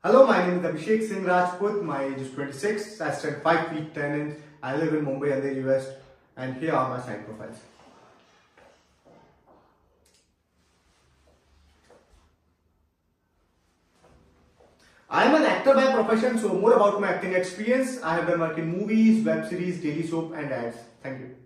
Hello, my name is Abhishek Singh Rajput. My age is 26. I stand 5 feet 10 inches. I live in Mumbai and the US. And here are my side profiles. I am an actor by profession, so more about my acting experience. I have done work in movies, web series, daily soap and ads. Thank you.